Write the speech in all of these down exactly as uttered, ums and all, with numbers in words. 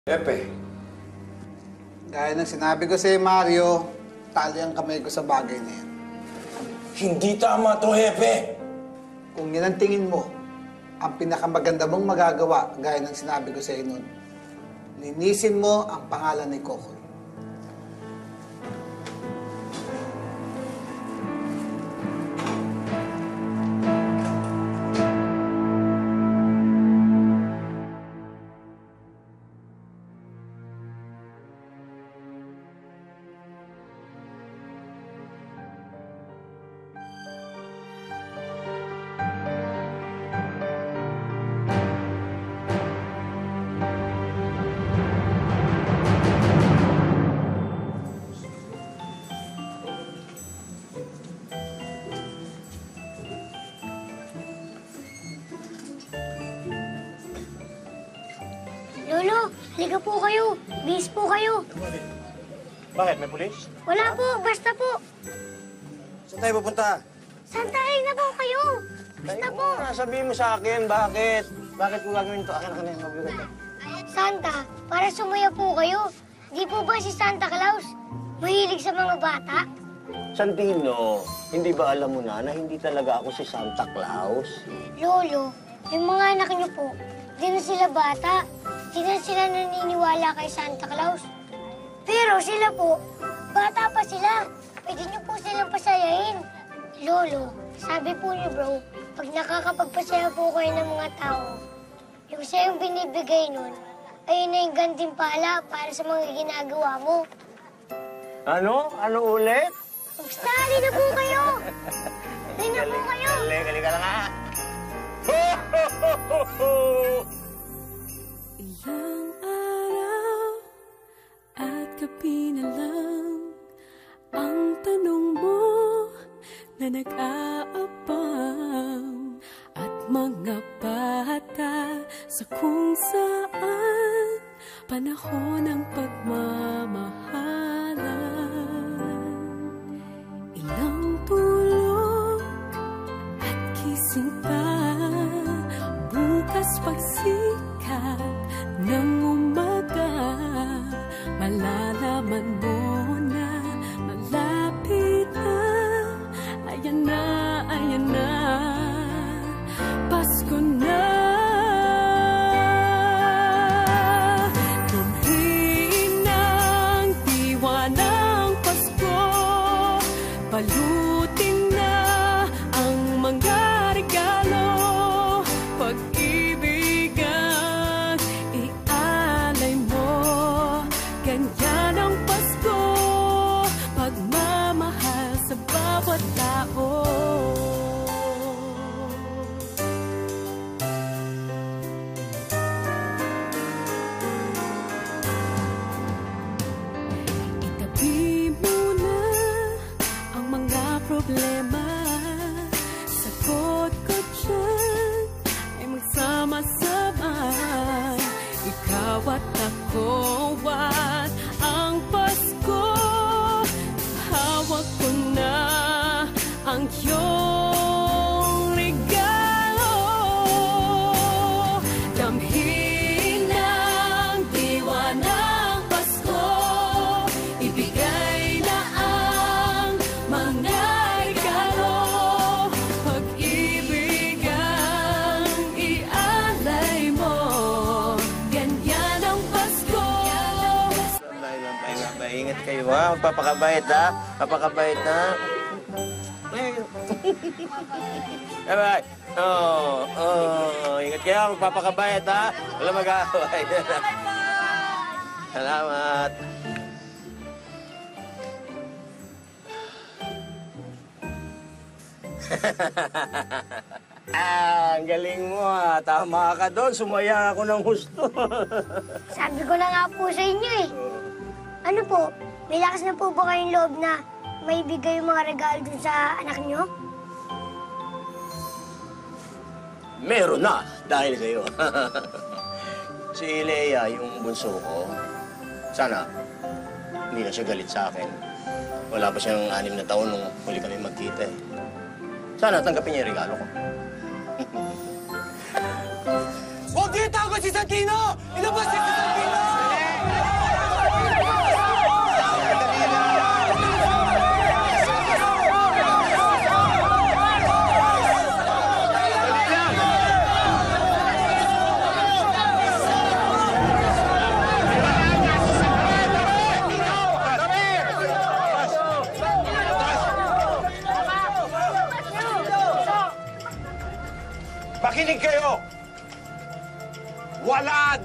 Pepe. Gaya ng sinabi ko sa'yo, Mario, tali ang kamay ko sa bagay na yan. Hindi tama to, Hepe. Kung yan ang tingin mo, ang pinakamaganda mong magagawa, gaya ng sinabi ko sa'yo nun, linisin mo ang pangalan ni Kokoy. Lolo, halika po kayo. Bis po kayo. Bakit? May pulis? Wala po, basta po. Saan tayo pupunta? Santahin na po kayo. Basta po. Sabihin mo sa akin, bakit? Bakit mo gagawin ito? Akin, akin, akin, mabigat ka. Santa, para sumaya po kayo. Di po ba si Santa Claus mahilig sa mga bata? Santino, hindi ba alam mo na na hindi talaga ako si Santa Claus? Lolo, yung mga anak niyo po, di na sila bata. Di na sila naniniwala kay Santa Claus. Pero sila po, bata pa sila. Pwede niyo po silang pasayahin. Lolo, sabi po niyo bro, pag nakakapagpasaya po kayo ng mga tao, yung sayong binibigay nun, ayun na yung gantimpala para sa mga ginagawa mo. Ano? Ano ulit? Basta, na po kayo! Hali na po kayo! Hali, hali ka lang ha! Ilang araw at gabi na lang ang tanong mo na nag-aabang at mga bata sa kung saan panahon ng pagmamahalan. Ilang tulog at gising pa, bukas pagsikat ng umaga, malalaman mo na malapit na. Ayan na, ayan na, Pasko na. Tumhin ng diwa ng Pasko, balutin na ang mga regalo, pag-ibig ang ialay mo. Ganyan ang Pasko, pagmamahal sa bawat tao. Itabi mo na ang mga problema, sagot ko dyan ay magsama-sama. Ikaw at ako at ang Pasko, hawak ko na ang iyong regalo. Damhin ng diwa ng Pasko, ibigay na ang mga regalo, pag-ibig ang ialay mo. Ganyan ang Pasko. Ingat kayo ha, magpapakabait ha, papakabait ha. Bye-bye. Oh, oh, ingat kayo, magpapakabait ha. Wala mag-aaway. Salamat. Ah, ang galing mo ha. Tama ka doon, sumaya ako ng husto. Sabi ko na nga po sa inyo eh. Ano po, may lakas na po ba kayong loob na may bigay yung mga regalo dun sa anak niyo? Meron na, dahil sa'yo. Si Leia, yung bunso ko, sana hindi na siya galit sa akin. Wala pa siyang anim na taon nung huli kami magkita eh. Sana tanggapin niya yung regalo ko. Huwag niyo itago si Santino! Ilabas niyo si Santino!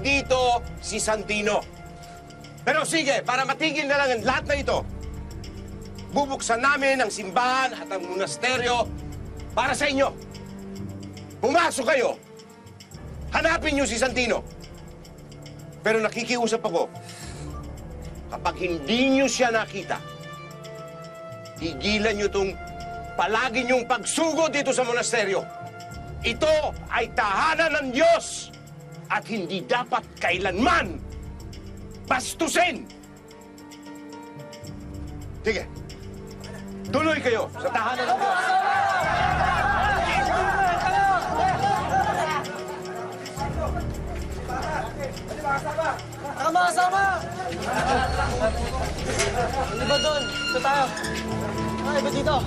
dito si Santino. Pero sige, para matigil na lang ang lahat na ito, bubuksan namin ang simbahan at ang monasteryo para sa inyo. Pumasok kayo. Hanapin niyo si Santino. Pero nakikiusap ako, kapag hindi niyo siya nakita, tigilan niyo itong palagi niyong pagsugod dito sa monasteryo. Ito ay tahanan ng Diyos at hindi dapat kailanman bastusin. Sige, tuloy kayo sa tahanan ng Diyos. Tara mga kasama! Ano ba doon? Ito tayo. Ay, ba dito?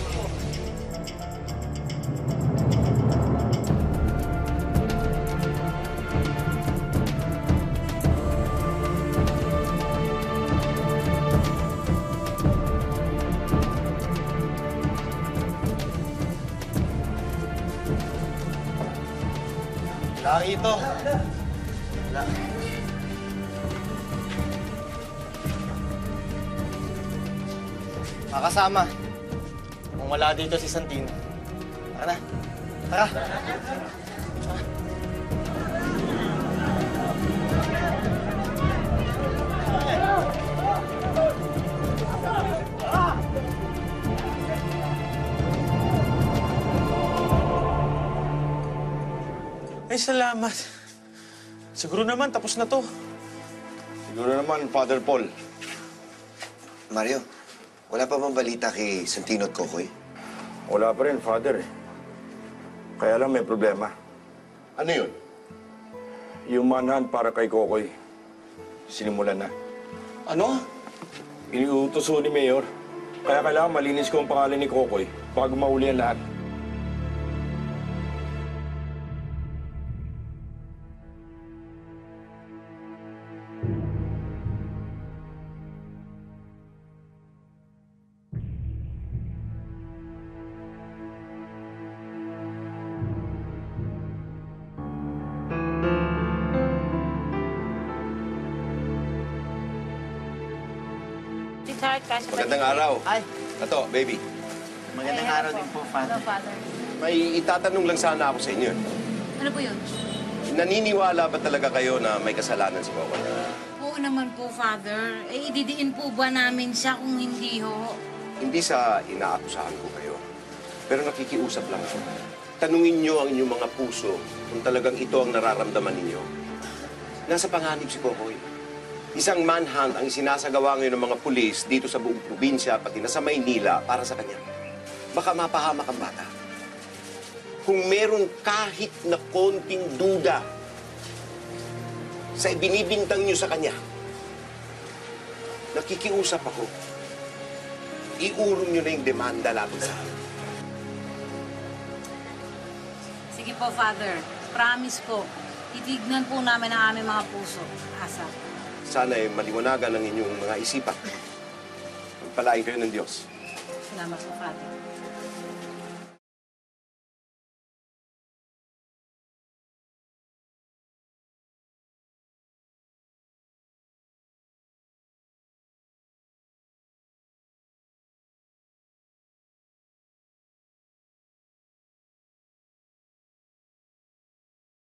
Laki ito. Wala. Makasama. Kung wala dito si Santino. Tara na. Tara. Ay, salamat. Siguro naman, tapos na to. Siguro naman, Father Paul. Mario, wala pa bang balita kay Santino at Kokoy? Wala pa rin, Father. eh. Kaya lang may problema. Ano yun? Yung manhunt para kay Kokoy, sinimulan na. Ano? Iniutos ho ni Mayor. Kaya kailangan malinis ko ang pangalan ni Kokoy bago mahuli ang lahat. Magandang araw. Ay, Ito, baby. magandang araw din po, Father. May itatanong lang sana ako sa inyo. Ano po yun? Naniniwala ba talaga kayo na may kasalanan si Kokoy? Oo naman po, Father. Eh, ididiin po ba namin siya kung hindi ho? Hindi sa inaakusahan ko kayo. Pero nakikiusap lang ako. Tanungin niyo ang inyong mga puso kung talagang ito ang nararamdaman ninyo. Nasa panganib si Kokoy. Isang manhunt ang isinasagawa ngayon ng mga pulis dito sa buong probinsya, pati na sa Maynila, para sa kanya. Baka mapahamak ang bata. Kung meron kahit na konting duda sa ibinibintang niyo sa kanya, nakikiusap ako, iurong niyo na yung demanda laban sa akin. Sige po, Father. Promise po. Titignan po namin ang aming mga puso. Asa. Sana ay maliwanagan ang inyong mga isipan. Pagpalain kayo ng Diyos. Salamat po, Father.